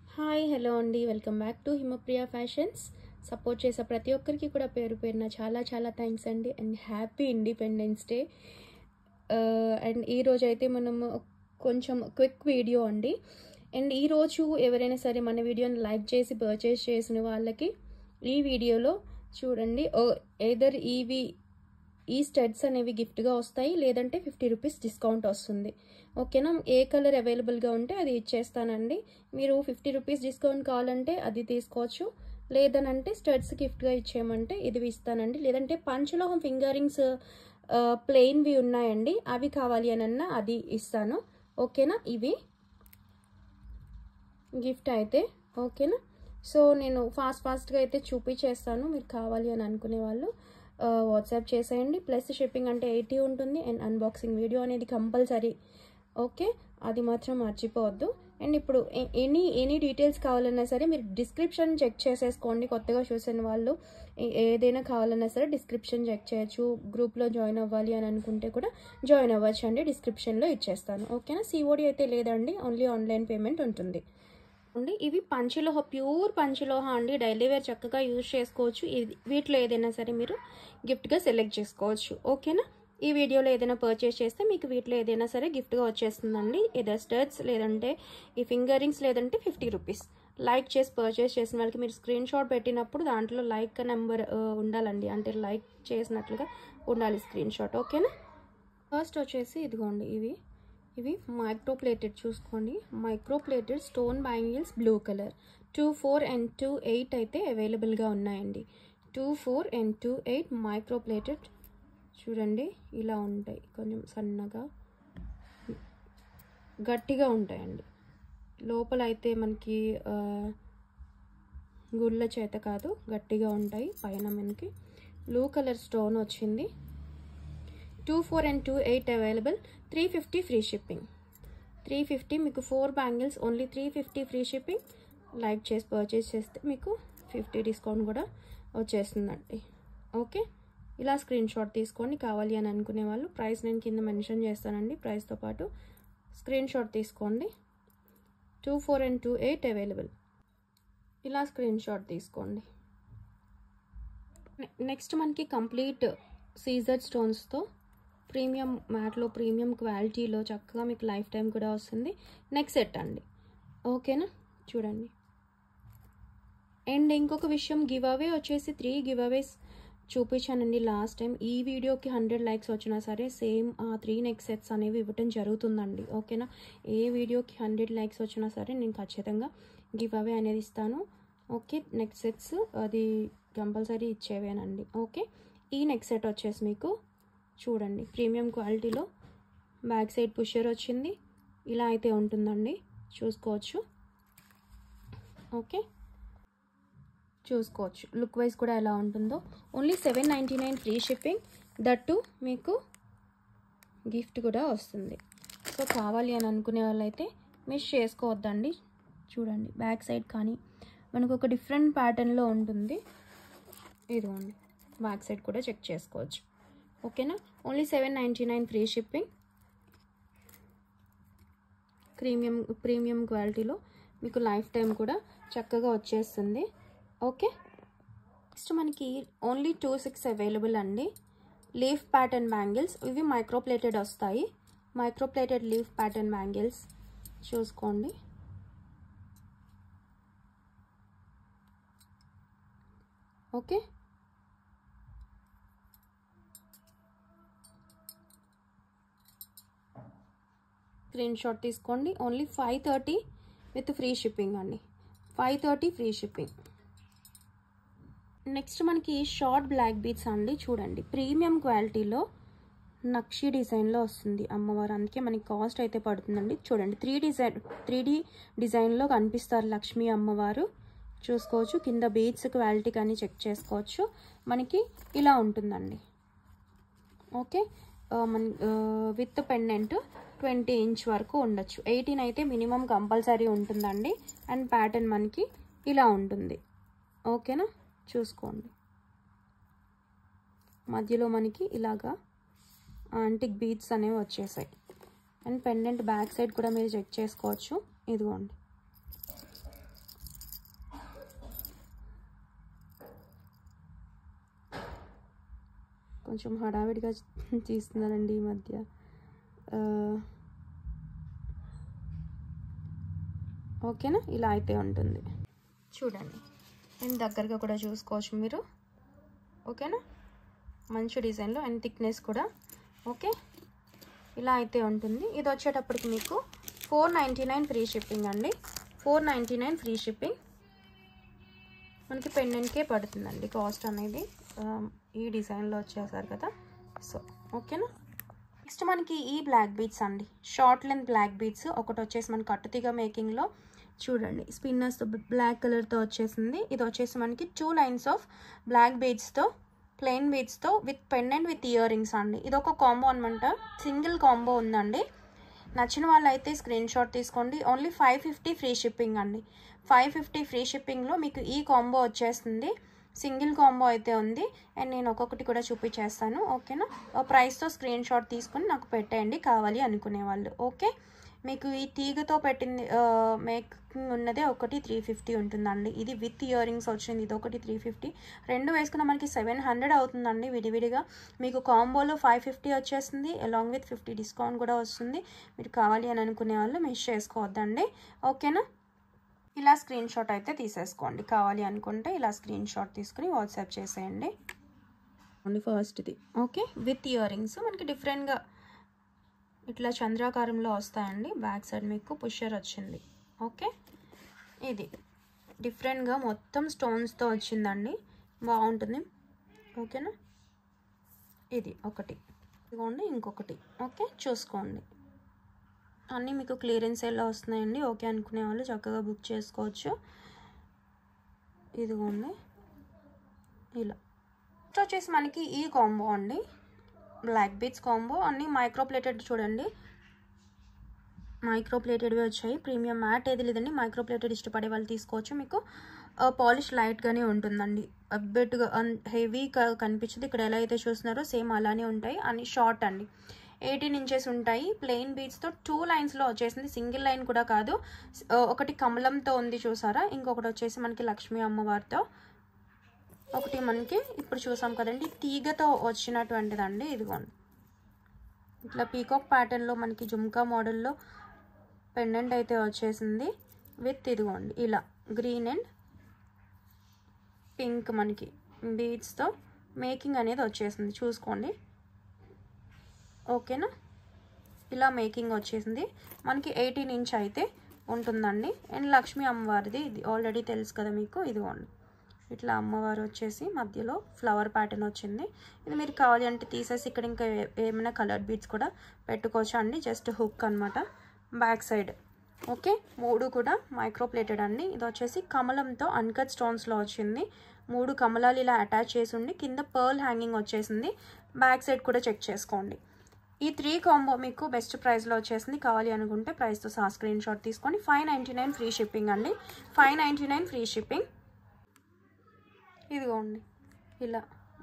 Hi hello అండి, welcome back to Himapriya fashions. Support చేసే ప్రతి ఒక్కరికి కూడా పేరు పేరున చాలా చాలా థ్యాంక్స్ అండి. And happy independence day. And ఈరోజు అయితే మనము కొంచెం క్విక్ వీడియో అండి. అండ్ ఈరోజు ఎవరైనా సరే మన వీడియోని లైక్ చేసి పర్చేస్ చేసిన వాళ్ళకి ఈ వీడియోలో చూడండి, ఎదర్ ఈ స్టడ్స్ అనేవి గిఫ్ట్గా వస్తాయి, లేదంటే 50 రూపీస్ డిస్కౌంట్ వస్తుంది. ఓకేనా? ఏ కలర్ అవైలబుల్గా ఉంటే అది ఇచ్చేస్తానండి. మీరు 50 రూపీస్ డిస్కౌంట్ కావాలంటే అది తీసుకోవచ్చు, లేదనంటే స్టడ్స్ గిఫ్ట్గా ఇచ్చేయమంటే ఇది ఇస్తానండి. లేదంటే పంచలోహం ఫింగర్ రింగ్స్ ప్లెయిన్వి ఉన్నాయండి, అవి కావాలి అని అది ఇస్తాను. ఓకేనా? ఇవి గిఫ్ట్ అయితే ఓకేనా. సో నేను ఫాస్ట్గా అయితే చూపించేస్తాను. మీరు కావాలి అని అనుకునే వాళ్ళు వాట్సాప్ చేసేయండి. ప్లస్ షిప్పింగ్ అంటే 80 ఉంటుంది. అండ్ అన్బాక్సింగ్ వీడియో అనేది కంపల్సరీ. ఓకే, అది మాత్రం మర్చిపోవద్దు. అండ్ ఇప్పుడు ఎనీ డీటెయిల్స్ కావాలన్నా సరే మీరు డిస్క్రిప్షన్ చెక్ చేసేసుకోండి. కొత్తగా చూసిన వాళ్ళు ఏదైనా కావాలన్నా సరే డిస్క్రిప్షన్ చెక్ చేయొచ్చు. గ్రూప్లో జాయిన్ అవ్వాలి అని అనుకుంటే కూడా జాయిన్ అవ్వచ్చు అండి, డిస్క్రిప్షన్లో ఇచ్చేస్తాను. ఓకేనా? సిఓడి అయితే లేదండి, ఓన్లీ ఆన్లైన్ పేమెంట్ ఉంటుంది. ఇవి పంచలోహ, ప్యూర్ పంచలోహ అండి. డైలీ వేర్ చక్కగా యూజ్ చేసుకోవచ్చు. వీటిలో ఏదైనా సరే మీరు గిఫ్ట్గా సెలెక్ట్ చేసుకోవచ్చు. ఓకేనా? ఈ వీడియోలో ఏదైనా పర్చేస్ చేస్తే మీకు వీటిలో ఏదైనా సరే గిఫ్ట్గా వచ్చేస్తుందండి. ఏదైనా స్టడ్స్, లేదంటే ఈ ఫింగర్ రింగ్స్, లేదంటే 50 రూపీస్. లైక్ చేసి పర్చేస్ చేసిన వాళ్ళకి మీరు స్క్రీన్ షాట్ పెట్టినప్పుడు దాంట్లో లైక్ నెంబర్ ఉండాలండి, అంటే లైక్ చేసినట్లుగా ఉండాలి స్క్రీన్ షాట్. ఓకేనా? ఫస్ట్ వచ్చేసి ఇదిగోండి, ఇవి మైక్రో ప్లేటెడ్ చూసుకోండి. Micro plated stone bangles blue colour 24 and 28 అయితే అవైలబుల్గా ఉన్నాయండి. 24 and 28 మైక్రో ప్లేటెడ్ చూడండి, ఇలా ఉంటాయి. కొంచెం సన్నగా గట్టిగా ఉంటాయండి. లోపల అయితే మనకి గుళ్ళ చేత కాదు, గట్టిగా ఉంటాయి. పైన మనకి బ్లూ కలర్ స్టోన్ వచ్చింది. 24 and 28 అవైలబుల్. 350 free shipping. 350 మీకు 4 bangles only 350 free shipping. Like చేసి పర్చేస్ చేస్తే మీకు 50 డిస్కౌంట్ కూడా వచ్చేస్తుందండి. ఓకే, ఇలా స్క్రీన్ షాట్ తీసుకోండి. కావాలి అని అనుకునే వాళ్ళు ప్రైస్ నేను కింద మెన్షన్ చేస్తానండి, ప్రైస్తో పాటు స్క్రీన్ షాట్ తీసుకోండి. 24 and 28 అవైలబుల్. ఇలా స్క్రీన్ షాట్ తీసుకోండి. నెక్స్ట్ మనకి కంప్లీట్ సీజర్ స్టోన్స్తో ప్రీమియం మ్యాట్లో, ప్రీమియం క్వాలిటీలో చక్కగా మీకు లైఫ్ టైం కూడా వస్తుంది. నెక్స్ట్ సెట్ అండి. ఓకేనా? చూడండి. అండ్ ఇంకొక విషయం, గివ్ అవే వచ్చేసి 3 గివ్ అవేస్ చూపించానండి లాస్ట్ టైం. ఈ వీడియోకి 100 లైక్స్ వచ్చినా సరే సేమ్ ఆ 3 నెక్ సెట్స్ అనేవి ఇవ్వటం జరుగుతుందండి. ఓకేనా? ఏ వీడియోకి 100 లైక్స్ వచ్చినా సరే నేను ఖచ్చితంగా గివ్ అవే అనేది ఇస్తాను. ఓకే, నెక్ సెట్స్ అది కంపల్సరీ ఇచ్చేవేనండి. ఓకే, ఈ నెక్ సెట్ వచ్చేసి మీకు చూడండి ప్రీమియం క్వాలిటీలో బ్యాక్ సైడ్ పుషర్ వచ్చింది. ఇలా అయితే ఉంటుందండి, చూసుకోవచ్చు. ఓకే, చూసుకోవచ్చు లుక్ వైజ్ కూడా ఎలా ఉంటుందో. Only 799 free shipping. దట్టు మీకు గిఫ్ట్ కూడా వస్తుంది. సో కావాలి అని అనుకునే వాళ్ళైతే మిస్ చేసుకోవద్దండి. చూడండి బ్యాక్ సైడ్ కానీ మనకు ఒక డిఫరెంట్ ప్యాటర్న్లో ఉంటుంది. ఇదిగోండి, బ్యాక్ సైడ్ కూడా చెక్ చేసుకోవచ్చు. ఓకేనా? Only 799 free shipping. ప్రీమియం క్వాలిటీలో మీకు లైఫ్ టైం కూడా చక్కగా వచ్చేస్తుంది. ఓకే, నెక్స్ట్ మనకి ఓన్లీ 26 అవైలబుల్ అండి. లీఫ్ ప్యాటర్న్ బ్యాంగిల్స్, ఇవి మైక్రో ప్లేటెడ్ వస్తాయి. Micro plated leaf pattern bangles చూసుకోండి. ఓకే, స్క్రీన్ షాట్ తీసుకోండి. ఓన్లీ 530 విత్ ఫ్రీ షిప్పింగ్ అండి. 530 ఫ్రీ షిప్పింగ్. నెక్స్ట్ మనకి షార్ట్ బ్లాక్ బీడ్స్ అండి. చూడండి ప్రీమియం క్వాలిటీలో నక్షి డిజైన్లో వస్తుంది అమ్మవారు, అందుకే మనకి కాస్ట్ అయితే పడుతుందండి. చూడండి 3D డిజైన్లో కనిపిస్తారు లక్ష్మీ అమ్మవారు. చూసుకోవచ్చు. కింద బీడ్స్ క్వాలిటీ కానీ చెక్ చేసుకోవచ్చు. మనకి ఇలా ఉంటుందండి. ఓకే, విత్ పెండెంట్ 20 ఇంచ్ వరకు ఉండొచ్చు. 18 అయితే మినిమం కంపల్సరీ ఉంటుందండి. అండ్ ప్యాటర్న్ మనకి ఇలా ఉంటుంది. ఓకేనా? చూసుకోండి. మధ్యలో మనకి ఇలాగా యాంటిక్ బీడ్స్ అనేవి వచ్చేసాయి. అండ్ పెండెంట్ బ్యాక్ సైడ్ కూడా మీరు చెక్ చేసుకోవచ్చు. ఇదిగోండి, కొంచెం హడావిడిగా తీస్తున్నానండి ఈ మధ్య. ఓకేనా, ఇలా అయితే ఉంటుంది. చూడండి, నేను దగ్గరగా కూడా చూసుకోవచ్చు మీరు. ఓకేనా, మంచి డిజైన్లో అండ్ థిక్నెస్ కూడా. ఓకే, ఇలా అయితే ఉంటుంది. ఇది వచ్చేటప్పటికి మీకు 499 ఫ్రీ షిప్పింగ్ అండి. 499 ఫ్రీ షిప్పింగ్. మనకి పెండెంట్కే పడుతుందండి కాస్ట్ అనేది. ఈ డిజైన్లో వచ్చేసారు కదా. సో ఓకేనా. నెక్స్ట్ మనకి ఈ బ్లాక్ బీడ్స్ అండి, షార్ట్ లెంత్ బ్లాక్ బీడ్స్. ఒకటి వచ్చేసి మనకి కట్టుతీగ మేకింగ్లో చూడండి, స్పిన్నర్స్తో బ్లాక్ కలర్తో వచ్చేసింది. ఇది వచ్చేసి మనకి 2 లైన్స్ ఆఫ్ బ్లాక్ బీడ్స్తో, ప్లెయిన్ బీడ్స్తో with pendant with earrings అండి. ఇది ఒక కాంబో అనమాట, సింగిల్ కాంబో ఉందండి. నచ్చిన వాళ్ళు అయితే స్క్రీన్ షాట్ తీసుకోండి. ఓన్లీ 550 ఫ్రీ షిప్పింగ్ అండి. 550 ఫ్రీ షిప్పింగ్లో మీకు ఈ కాంబో వచ్చేస్తుంది. సింగిల్ కాంబో అయితే ఉంది అండ్ నేను ఒక్కొక్కటి కూడా చూపించేస్తాను. ఓకేనా, ప్రైస్తో స్క్రీన్ షాట్ తీసుకొని నాకు పెట్టేయండి కావాలి అనుకునే వాళ్ళు. ఓకే, మీకు ఈ తీగతో పెట్టింది మేకింగ్ ఉన్నదే ఒకటి 350 ఉంటుందండి. ఇది విత్ ఇయర్ రింగ్స్ వచ్చింది, ఇది ఒకటి 350. రెండు వేసుకున్న మనకి 700 అవుతుందండి విడివిడిగా. మీకు కాంబోలో 550 వచ్చేస్తుంది, అలాంగ్ విత్ 50 డిస్కౌంట్ కూడా వస్తుంది. మీరు కావాలి అని అనుకునే వాళ్ళు మిస్ చేసుకోవద్దండి. ఓకేనా, ఇలా స్క్రీన్ షాట్ అయితే తీసేసుకోండి. కావాలి అనుకుంటే ఇలా స్క్రీన్ షాట్ తీసుకుని వాట్సాప్ చేసేయండి. ఫస్ట్ది ఓకే, విత్ ఇయర్ రింగ్స్ మనకి డిఫరెంట్గా ఇట్లా చంద్రాకారంలో వస్తాయండి. బ్యాక్ సైడ్ మీకు పుషర్ వచ్చింది. ఓకే, ఇది డిఫరెంట్గా మొత్తం స్టోన్స్తో వచ్చిందండి, బాగుంటుంది. ఓకేనా, ఇది ఒకటి, ఇదిగోండి ఇంకొకటి. ఓకే, చూసుకోండి, అన్నీ మీకు క్లియరెన్స్ సేల్లో వస్తున్నాయండి. ఓకే అనుకునే వాళ్ళు చక్కగా బుక్ చేసుకోవచ్చు. ఇదిగోండి ఇలా. నెక్స్ట్ వచ్చేసి మనకి ఈ కాంబో అండి, బ్లాక్ బీడ్స్ కాంబో. అన్నీ మైక్రోప్లేటెడ్ చూడండి, మైక్రోప్లేటెడ్వి వచ్చాయి. ప్రీమియం మ్యాట్ ఏది లేదండి, మైక్రోప్లేటెడ్ ఇష్టపడే వాళ్ళు తీసుకోవచ్చు. మీకు పాలిష్ లైట్గానే ఉంటుందండి, అబ్బెట్గా హెవీ కనిపించదు. ఇక్కడ ఎలా అయితే చూస్తున్నారో సేమ్ అలానే ఉంటాయి. అన్ని షార్ట్ అండి, 18 ఇంచెస్ ఉంటాయి. ప్లెయిన్ బీడ్స్తో 2 లైన్స్లో వచ్చేసింది, సింగిల్ లైన్ కూడా కాదు. ఒకటి కమలంతో ఉంది చూసారా, ఇంకొకటి వచ్చేసి మనకి లక్ష్మీ అమ్మవారితో, ఒకటి మనకి ఇప్పుడు చూసాం కదండి తీగతో వచ్చినటువంటిదండి. ఇదిగోండి, ఇట్లా పీకాక్ ప్యాటర్న్లో మనకి జుమ్కా మోడల్లో పెండెంట్ అయితే వచ్చేసింది విత్ ఇదిగోండి ఇలా గ్రీన్ అండ్ పింక్ మనకి బీడ్స్తో మేకింగ్ అనేది వచ్చేసింది. చూసుకోండి. ఓకేనా, ఇలా మేకింగ్ వచ్చేసింది. మనకి 18 ఇంచ్ అయితే ఉంటుందండి. అండ్ లక్ష్మీ అమ్మవారిది ఇది ఆల్రెడీ తెలుసు కదా మీకు. ఇదిగోండి, ఇట్లా అమ్మవారు వచ్చేసి మధ్యలో ఫ్లవర్ ప్యాటర్న్ వచ్చింది. ఇది మీరు కావాలి అంటే తీసేసి ఇక్కడ ఇంకా ఏమైనా కలర్ బీడ్స్ కూడా పెట్టుకోవచ్చు అండి, జస్ట్ హుక్ అనమాట. బ్యాక్ సైడ్ ఓకే, 3 కూడా మైక్రోప్లేటెడ్ అండి. ఇది వచ్చేసి కమలంతో అన్కట్ స్టోన్స్లో వచ్చింది. 3 కమలాలు ఇలా అటాచ్ చేసి ఉండి కింద పర్ల్ హ్యాంగింగ్ వచ్చేసింది. బ్యాక్ సైడ్ కూడా చెక్ చేసుకోండి. ఈ 3 కాంబో మీకు బెస్ట్ ప్రైస్లో వచ్చేసింది. కావాలి అనుకుంటే ప్రైస్తో సహా స్క్రీన్ షాట్ తీసుకొని 599 ఫ్రీ షిప్పింగ్ అండి. 599 ఫ్రీ షిప్పింగ్. ఇదిగోండి ఇలా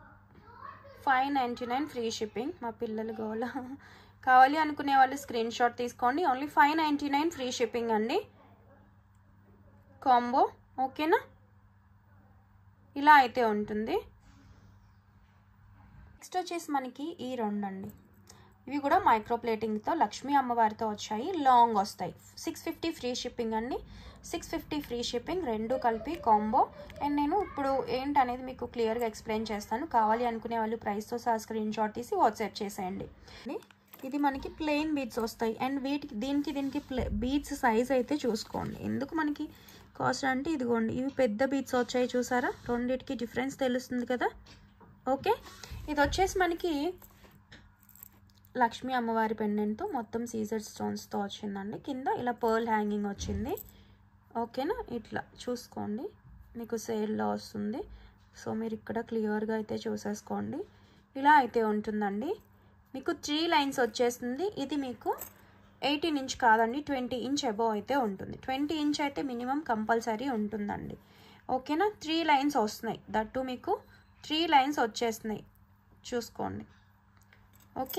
599 ఫ్రీ షిప్పింగ్. మా పిల్లలు గోల, కావాలి అనుకునే వాళ్ళు స్క్రీన్ షాట్ తీసుకోండి. ఓన్లీ 599 ఫ్రీ షిప్పింగ్ అండి కాంబో. ఓకేనా, ఇలా అయితే ఉంటుంది. నెక్స్ట్ వచ్చేసి మనకి ఈ 2 అండి, ఇవి కూడా మైక్రోప్లేటింగ్తో లక్ష్మీ అమ్మవారితో వచ్చాయి. లాంగ్ వస్తాయి. 650 ఫ్రీ షిప్పింగ్ అండి. 650 ఫ్రీ షిప్పింగ్, 2 కలిపి కాంబో. అండ్ నేను ఇప్పుడు ఏంటనేది మీకు క్లియర్గా ఎక్స్ప్లెయిన్ చేస్తాను. కావాలి అనుకునే వాళ్ళు ప్రైస్తో సహా స్క్రీన్ షాట్ తీసి వాట్సాప్ చేసేయండి. ఇది మనకి ప్లెయిన్ బీడ్స్ వస్తాయి. అండ్ దీనికి బీడ్స్ సైజ్ అయితే చూసుకోండి. ఎందుకు మనకి కాస్ట్ అంటే ఇదిగోండి, ఇవి పెద్ద బీడ్స్ వచ్చాయి చూసారా, రెండింటికి డిఫరెన్స్ తెలుస్తుంది కదా. ఓకే, ఇది వచ్చేసి మనకి లక్ష్మీ అమ్మవారి పెండెంట్తో మొత్తం సీజర్ స్టోన్స్తో వచ్చిందండి. కింద ఇలా పర్ల్ హ్యాంగింగ్ వచ్చింది. ఓకేనా, ఇట్లా చూసుకోండి, మీకు సేల్లో వస్తుంది. సో మీరు ఇక్కడ క్లియర్గా అయితే చూసేసుకోండి. ఇలా అయితే ఉంటుందండి. మీకు 3 లైన్స్ వచ్చేస్తుంది. ఇది మీకు 18 ఇంచ్ కాదండి, 20 ఇంచ్ అబోవ్ అయితే ఉంటుంది. 20 ఇంచ్ అయితే మినిమం కంపల్సరీ ఉంటుందండి. ఓకేనా, 3 లైన్స్ వస్తున్నాయి. దట్టు మీకు 3 లైన్స్ వచ్చేస్తున్నాయి, చూసుకోండి. ఓకే,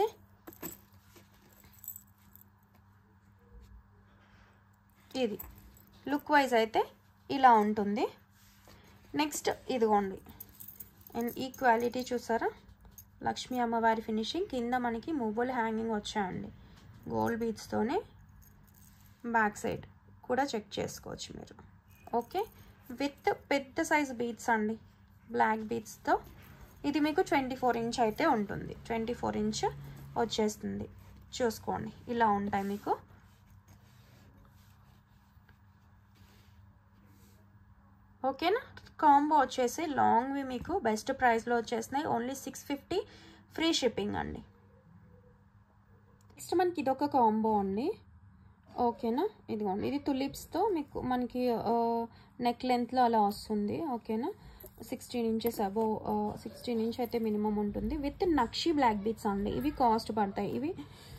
ఇది లుక్ వైజ్ అయితే ఇలా ఉంటుంది. నెక్స్ట్ ఇదిగోండి, అండ్ ఈ క్వాలిటీ చూసారా, లక్ష్మీ అమ్మవారి ఫినిషింగ్. కింద మనకి మువ్వలు హ్యాంగింగ్ వచ్చాయండి గోల్డ్ బీడ్స్తోనే. బ్యాక్ సైడ్ కూడా చెక్ చేసుకోవచ్చు మీరు. ఓకే, విత్ పెద్ద సైజ్ బీడ్స్ అండి, బ్లాక్ బీడ్స్తో. ఇది మీకు 24 ఇంచ్ అయితే ఉంటుంది. 24 ఇంచ్ వచ్చేస్తుంది. చూసుకోండి, ఇలా ఉంటాయి మీకు. ఓకేనా. కాంబో వచ్చేసి లాంగ్వి మీకు బెస్ట్ ప్రైస్లో వచ్చేసినాయి. ఓన్లీ 650 ఫ్రీ షిప్పింగ్ అండి. నెక్స్ట్ మనకి ఇదొక కాంబో అండి. ఓకేనా, ఇదిగోండి, ఇది తులిప్స్తో మీకు మనకి నెక్ లెంత్లో అలా వస్తుంది. ఓకేనా, 16 ఇంచెస్ అబోవ్ 16 ఇంచ్ అయితే మినిమం ఉంటుంది. విత్ నక్షి బ్లాక్ బీడ్స్ అండి. ఇవి కాస్ట్ పడతాయి ఇవి.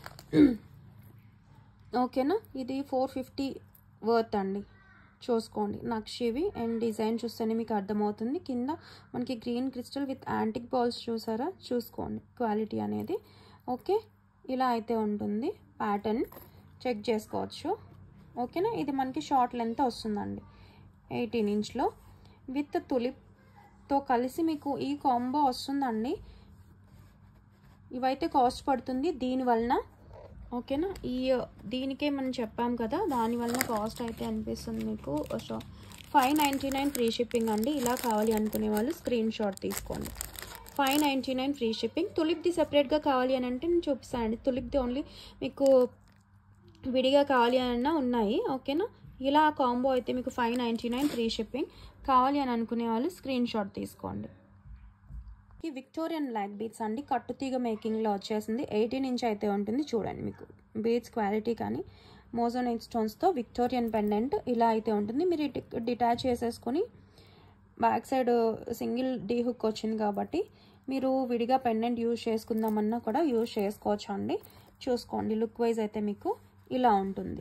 ఓకేనా, ఇది 450 వర్త్ అండి. చూసుకోండి నక్షివి. అండ్ డిజైన్ చూస్తేనే మీకు అర్థమవుతుంది. కింద మనకి green crystal with antique balls చూసారా, చూసుకోండి క్వాలిటీ అనేది. ఓకే, ఇలా అయితే ఉంటుంది. ప్యాటర్న్ చెక్ చేసుకోవచ్చు. ఓకేనా, ఇది మనకి షార్ట్ లెంత్ వస్తుందండి 18 ఇంచ్లో. విత్ తులిప్తో కలిసి మీకు ఈ కాంబో వస్తుందండి. ఇవైతే కాస్ట్ పడుతుంది దీనివలన. ఓకేనా, దీనికే మనం చెప్పాం కదా, దానివల్ల కాస్ట్ అయితే అనిపిస్తుంది మీకు 599 ఫ్రీ షిప్పింగ్ అండి. ఇలా కావాలి అనుకునే వాళ్ళు స్క్రీన్ షాట్ తీసుకోండి. 599 ఫ్రీ షిప్పింగ్. తులిప్ది సెపరేట్గా కావాలి అని అంటే నేను చూపిస్తానండి. తులిప్ది ఓన్లీ మీకు విడిగా కావాలి అన్నా ఉన్నాయి. ఓకేనా, ఇలా కాంబో అయితే మీకు 599 ఫ్రీ షిప్పింగ్. కావాలి అని అనుకునే వాళ్ళు స్క్రీన్ షాట్ తీసుకోండి. ఈ విక్టోరియన్ బ్లాక్ బీడ్స్ అండి, కట్టుతీగ మేకింగ్లో వచ్చేసింది. 18 ఇంచ్ అయితే ఉంటుంది. చూడండి మీకు బీడ్స్ క్వాలిటీ కానీ మోజోనైట్ స్టోన్స్తో విక్టోరియన్ పెండెంట్ ఇలా అయితే ఉంటుంది. మీరు డిటాచ్ చేసేసుకొని back side single D hook వచ్చింది కాబట్టి మీరు విడిగా పెండెంట్ యూజ్ చేసుకుందామన్నా కూడా యూజ్ చేసుకోవచ్చు అండి. చూసుకోండి, లుక్ వైజ్ అయితే మీకు ఇలా ఉంటుంది.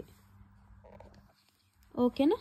ఓకేనా,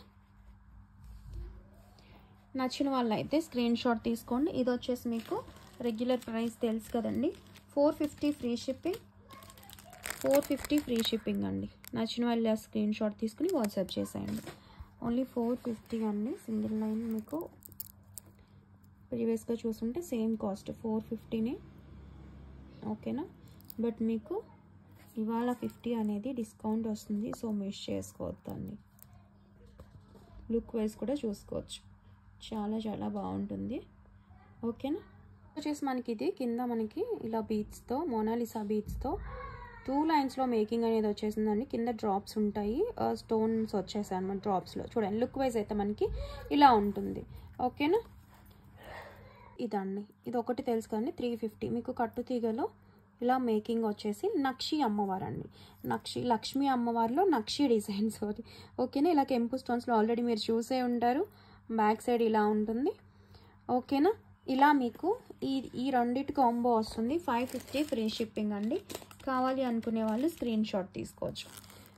నచ్చిన వాళ్ళు అయితే స్క్రీన్ షాట్ తీసుకోండి. ఇది వచ్చేసి మీకు రెగ్యులర్ ప్రైస్ తెలుసు కదండి, 450 ఫ్రీ షిప్పింగ్. 450 ఫ్రీ షిప్పింగ్ అండి. నచ్చిన వాళ్ళు స్క్రీన్ షాట్ తీసుకుని వాట్సాప్ చేసేయండి. ఓన్లీ 450 అండి. సింగిల్ లైన్ మీకు ప్రీవియస్గా చూస్తుంటే సేమ్ కాస్ట్ 450నే. ఓకేనా, బట్ మీకు ఇవాళ 50 అనేది డిస్కౌంట్ వస్తుంది. సో మిస్ చేసుకోవద్దండి. లుక్ వైజ్ కూడా చూసుకోవచ్చు, చాలా చాలా బాగుంటుంది. ఓకేనా, వచ్చేసి మనకి ఇది కింద మనకి ఇలా బీడ్స్తో, మోనాలిసా బీడ్స్తో 2 లైన్స్లో మేకింగ్ అనేది వచ్చేసిందండి. కింద డ్రాప్స్ ఉంటాయి, స్టోన్స్ వచ్చేసాయి అన్నమాట డ్రాప్స్లో. చూడండి, లుక్ వైజ్ అయితే మనకి ఇలా ఉంటుంది. ఓకేనా, ఇదండి, ఇది ఒకటి తెలుసు కానీ 350 మీకు కట్టుతీగలో ఇలా మేకింగ్ వచ్చేసి నక్షి అమ్మవారు అండి. లక్ష్మీ అమ్మవారిలో నక్షి డిజైన్స్. ఓకేనా, ఇలా కెంపు స్టోన్స్లో ఆల్రెడీ మీరు చూసే ఉంటారు. బ్యాక్ సైడ్ ఇలా ఉంటుంది. ఓకేనా, ఇలా మీకు ఈ రెండిటి కాంబో వస్తుంది. 550 ఫ్రీ షిప్పింగ్ అండి. కావాలి అనుకునే వాళ్ళు స్క్రీన్ షాట్ తీసుకోవచ్చు.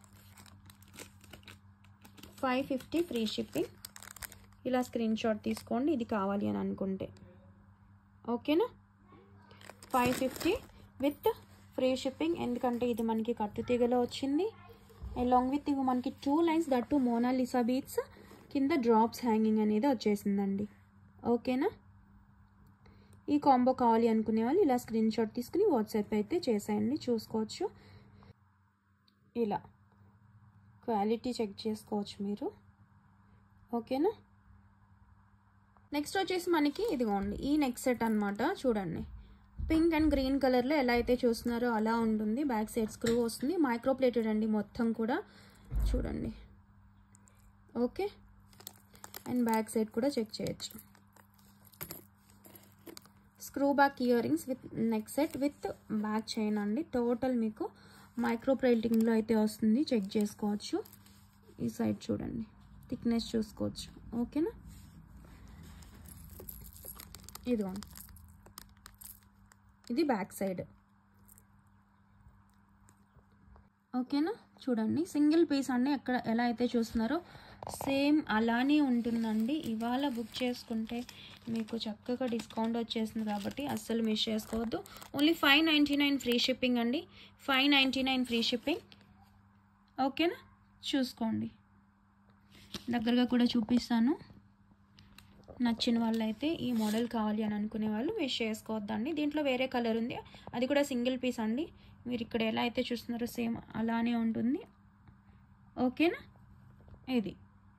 550 ఫ్రీ షిప్పింగ్. ఇలా స్క్రీన్ షాట్ తీసుకోండి ఇది కావాలి అని అనుకుంటే. ఓకేనా, 550 విత్ ఫ్రీ షిప్పింగ్. ఎందుకంటే ఇది మనకి కట్టుతీగలో వచ్చింది. అలాంగ్ విత్ ఇవి మనకి 2 లైన్స్, దట్టు మోనాలిసా బీడ్స్, కింద డ్రాప్స్ హ్యాంగింగ్ అనేది వచ్చేసిందండి. ఓకేనా, ఈ కాంబో కావాలి అనుకునే వాళ్ళు ఇలా స్క్రీన్ షాట్ తీసుకుని వాట్సాప్ అయితే చేసేయండి. చూసుకోవచ్చు, ఇలా క్వాలిటీ చెక్ చేసుకోవచ్చు మీరు. ఓకేనా, నెక్స్ట్ వచ్చేసి మనకి ఇదిగోండి ఈ నెక్ సెట్ అనమాట. చూడండి, పింక్ అండ్ గ్రీన్ కలర్లో ఎలా అయితే చూస్తున్నారో అలా ఉంటుంది. బ్యాక్ సైడ్ స్క్రూ వస్తుంది. మైక్రో ప్లేటెడ్ అండి మొత్తం కూడా. చూడండి, ఓకే, అండ్ బ్యాక్ సైడ్ కూడా చెక్ చేయొచ్చు. Screw back earrings with neck set with back chain అండి. టోటల్ మీకు మైక్రో ప్లేటింగ్లో అయితే వస్తుంది. చెక్ చేసుకోవచ్చు. ఈ సైడ్ చూడండి, థిక్నెస్ చూసుకోవచ్చు. ఓకేనా, ఇదిగోండి, ఇది బ్యాక్ సైడ్. ఓకేనా, చూడండి సింగిల్ పీస్ అండి. ఎక్కడ ఎలా అయితే చూస్తున్నారో సేమ్ అలానే ఉంటుందండి. ఇవాళ బుక్ చేసుకుంటే మీకు చక్కగా డిస్కౌంట్ వచ్చేసింది కాబట్టి అస్సలు మిస్ చేసుకోవద్దు. ఓన్లీ 599 ఫ్రీ షిప్పింగ్ అండి. 599 ఫ్రీ షిప్పింగ్. ఓకేనా, చూసుకోండి, దగ్గరగా కూడా చూపిస్తాను. నచ్చిన వాళ్ళు అయితే ఈ మోడల్ కావాలి అని అనుకునే వాళ్ళు విష్ చేసుకోవద్దండి. దీంట్లో వేరే కలర్ ఉంది, అది కూడా సింగిల్ పీస్ అండి. మీరు ఇక్కడ ఎలా అయితే చూస్తున్నారో సేమ్ అలానే ఉంటుంది. ఓకేనా, ఇది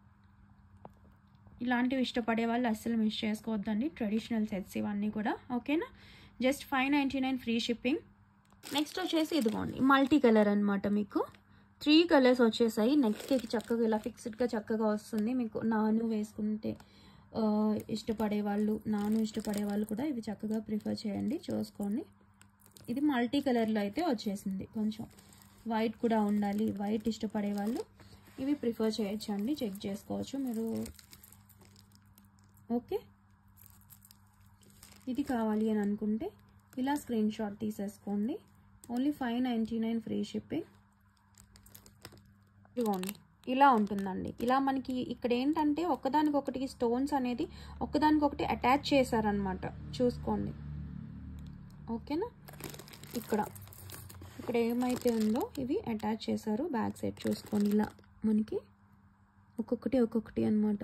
ఇలాంటివి ఇష్టపడే వాళ్ళు అస్సలు మిస్ చేసుకోవద్దండి. ట్రెడిషనల్ సెట్స్ ఇవన్నీ కూడా. ఓకేనా, జస్ట్ 599 ఫ్రీ షిప్పింగ్. నెక్స్ట్ వచ్చేసి ఇదిగోండి మల్టీ కలర్ అనమాట. మీకు 3 కలర్స్ వచ్చేసాయి. నెక్కి చక్కగా ఇలా ఫిక్స్డ్గా చక్కగా వస్తుంది. మీకు నాను వేసుకుంటే ఇష్టపడే వాళ్ళు కూడా ఇవి చక్కగా ప్రిఫర్ చేయండి. చూసుకోండి, ఇది మల్టీ కలర్లో అయితే వచ్చేసింది. కొంచెం వైట్ కూడా ఉండాలి, వైట్ ఇష్టపడే వాళ్ళు ఇవి ప్రిఫర్ చేయొచ్చు అండి. చెక్ చేసుకోవచ్చు మీరు. ఓకే, ఇది కావాలి అని అనుకుంటే ఇలా స్క్రీన్ షాట్ తీసేసుకోండి. Only 599 free shipping. ఇదిగోండి ఇలా ఉంటుందండి. ఇలా మనకి ఇక్కడ ఏంటంటే ఒకదానికొకటి స్టోన్స్ అనేది ఒకదానికొకటి అటాచ్ చేశారనమాట. చూసుకోండి, ఓకేనా. ఇక్కడ ఏమైతే ఉందో ఇవి అటాచ్ చేశారు. బ్యాక్ సైడ్ చూసుకోండి, ఇలా మనకి ఒక్కొక్కటి అనమాట.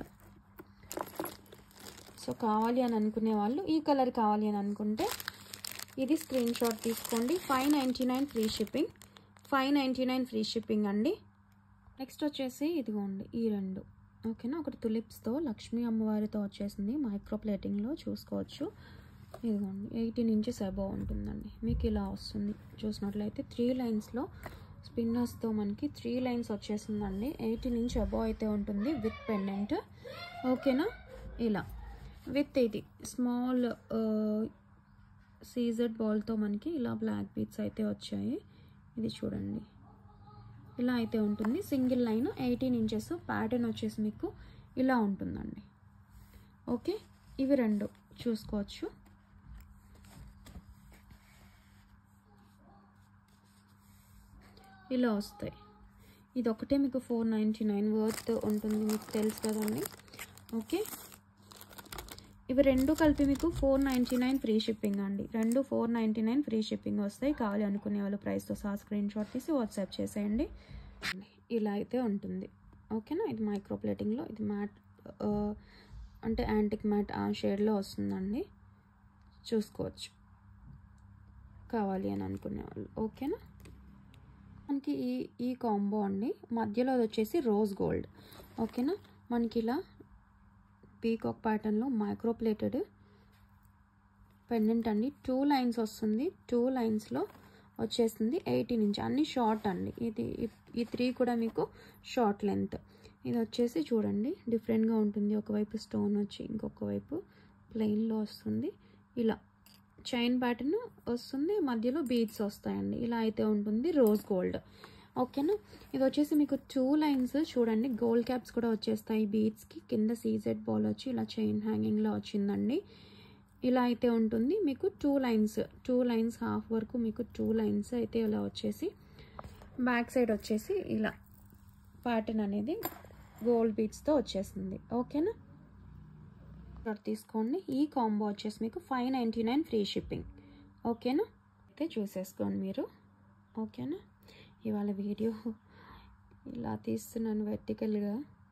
సో కావాలి అని అనుకునే వాళ్ళు, ఈ కలర్ కావాలి అని అనుకుంటే ఇది స్క్రీన్ షాట్ తీసుకోండి. 599 ఫ్రీ షిప్పింగ్. 599 ఫ్రీ షిప్పింగ్ అండి. నెక్స్ట్ వచ్చేసి ఇదిగోండి ఈ రెండు. ఓకేనా, ఒకటి తులిప్స్తో లక్ష్మీ అమ్మవారితో వచ్చేసింది. మైక్రో ప్లేటింగ్లో చూసుకోవచ్చు. ఇదిగోండి 18 ఇంచెస్ అబోవ్ ఉంటుందండి. మీకు ఇలా వస్తుంది. చూసినట్లయితే 3 లైన్స్లో స్పిన్నర్స్తో మనకి 3 లైన్స్ వచ్చేసిందండి. 18 ఇంచ్ అబోవ్ అయితే ఉంటుంది విత్ పెండెంట్. ఓకేనా, ఇలా విత్ ఇది స్మాల్ సీజెడ్ బాల్తో మనకి ఇలా బ్లాక్ బీట్స్ అయితే వచ్చాయి. ఇది చూడండి, ఇలా అయితే ఉంటుంది. Single line 18 inches. ప్యాటర్న్ వచ్చేసి మీకు ఇలా ఉంటుందండి. ఓకే, ఇవి రెండు చూసుకోవచ్చు. ఇలా వస్తాయి. ఇది ఒకటే మీకు 499 వర్త్ ఉంటుంది, మీకు తెలుసు కదండి. ఓకే, ఇవి రెండు కలిపి మీకు 499 ఫ్రీ షిప్పింగ్ అండి. రెండు 499 ఫ్రీ షిప్పింగ్ వస్తాయి. కావాలి అనుకునే వాళ్ళు ప్రైస్తో సహా స్క్రీన్ షాట్ తీసి వాట్సాప్ చేసేయండి. ఇలా అయితే ఉంటుంది. ఓకేనా, ఇది మైక్రో ప్లేటింగ్లో, ఇది మ్యాట్ అంటే యాంటిక్ మ్యాట్ ఆ షేడ్లో వస్తుందండి. చూసుకోవచ్చు కావాలి అని అనుకునే వాళ్ళు. ఓకేనా, మనకి ఈ కాంబో అండి. మధ్యలో వచ్చేసి రోజ్ గోల్డ్. ఓకేనా, మనకి ఇలా పీకాక్ ప్యాటర్న్లో మైక్రో ప్లేటెడ్ పెండెంట్ అండి. 2 లైన్స్ వస్తుంది. 2 లైన్స్లో వచ్చేస్తుంది 18 ఇంచ్. అన్ని షార్ట్ అండి. ఈ 3 కూడా మీకు షార్ట్ లెంత్. ఇది వచ్చేసి చూడండి డిఫరెంట్గా ఉంటుంది. ఒకవైపు స్టోన్ వచ్చి ఇంకొక వైపు ప్లెయిన్లో వస్తుంది. ఇలా చైన్ ప్యాటర్న్ వస్తుంది, మధ్యలో బీడ్స్ వస్తాయండి. ఇలా అయితే ఉంటుంది రోజ్ గోల్డ్. ఓకేనా, ఇది వచ్చేసి మీకు 2 లైన్స్ చూడండి. గోల్డ్ క్యాప్స్ కూడా వచ్చేస్తాయి బీడ్స్కి. కింద సీజెడ్ బాల్ వచ్చి ఇలా చైన్ హ్యాంగింగ్లో వచ్చిందండి. ఇలా అయితే ఉంటుంది మీకు 2 లైన్స్ హాఫ్ వరకు మీకు 2 లైన్స్ అయితే ఇలా వచ్చేసి బ్యాక్ సైడ్ వచ్చేసి ఇలా ప్యాటర్న్ అనేది గోల్డ్ బీడ్స్తో వచ్చేసింది. ఓకేనా, ఇక్కడ తీసుకోండి. ఈ కాంబో వచ్చేసి మీకు 599 ఫ్రీ షిప్పింగ్. ఓకేనా, అయితే చూసేసుకోండి మీరు. ఓకేనా, ఇవాళ వీడియో ఇలా తీస్తున్నాను వెర్టికల్గా.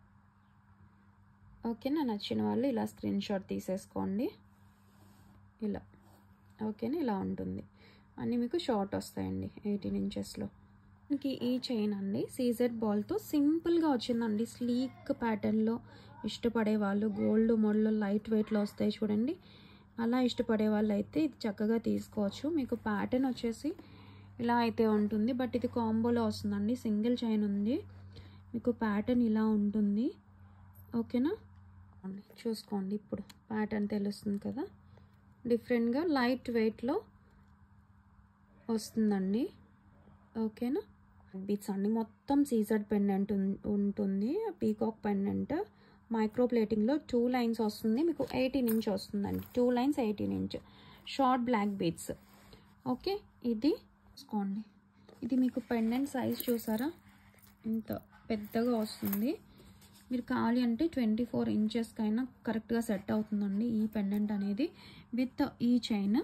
ఓకేనా, నచ్చిన వాళ్ళు ఇలా స్క్రీన్ షాట్ తీసేసుకోండి. ఇలా ఓకేనా, ఇలా ఉంటుంది. అన్నీ మీకు షార్ట్ వస్తాయండి 18 ఇంచెస్లో. మనకి ఈ చైన్ అండి సీజెడ్ బాల్తో సింపుల్గా వచ్చిందండి. స్లీక్ ప్యాటర్న్లో ఇష్టపడే వాళ్ళు, గోల్డ్ మోడల్లో లైట్ వెయిట్లో వస్తాయి చూడండి, అలా ఇష్టపడే వాళ్ళు అయితే ఇది చక్కగా తీసుకోవచ్చు. మీకు ప్యాటర్న్ వచ్చేసి ఇలా అయితే ఉంటుంది. బట్ ఇది కాంబోలో వస్తుందండి. సింగిల్ చైన్ ఉంది, మీకు ప్యాటర్న్ ఇలా ఉంటుంది. ఓకేనా, చూసుకోండి ఇప్పుడు ప్యాటర్న్ తెలుస్తుంది కదా. డిఫరెంట్గా లైట్ వెయిట్లో వస్తుందండి. ఓకేనా, బీట్స్ అండి. మొత్తం సీజెడ్ పెండెంట్ ఉంటుంది. పీకాక్ పెండెంట్ మైక్రో ప్లేటింగ్లో 2 లైన్స్ వస్తుంది. మీకు 18 ఇంచ్ వస్తుందండి. 2 lines 18 inch short black beads. Okay, ఇది చూసుకోండి. ఇది మీకు పెండెంట్ సైజ్ చూసారా, ఇంత పెద్దగా వస్తుంది. మీరు కావాలి అంటే 24 ఇంచెస్కైనా కరెక్ట్గా సెట్ అవుతుందండి ఈ పెండెంట్ అనేది విత్ ఈ చైన్.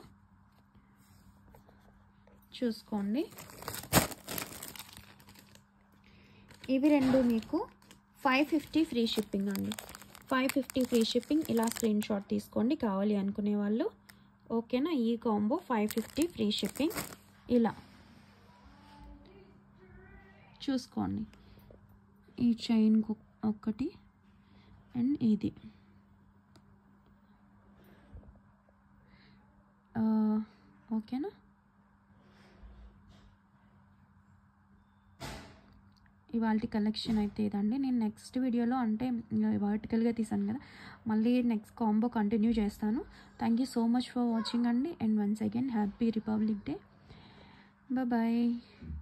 చూసుకోండి, ఇవి రెండు మీకు 550 ఫ్రీ షిప్పింగ్ అండి. 550 ఫ్రీ షిప్పింగ్. ఇలా స్క్రీన్ షాట్ తీసుకోండి కావాలి అనుకునే వాళ్ళు. ఓకేనా, ఈ కాంబో 550 ఫ్రీ షిప్పింగ్. ఇలా చూసుకోండి, ఈ చైన్ ఒకటి అండ్ ఇది ఓకేనా. ఇవాళ కలెక్షన్ అయితే ఇదండి. నేను నెక్స్ట్ వీడియోలో అంటే వర్టికల్గా తీసాను కదా, మళ్ళీ నెక్స్ట్ కాంబో కంటిన్యూ చేస్తాను. Thank you so much for watching అండి. And once again happy Republic Day. Bye.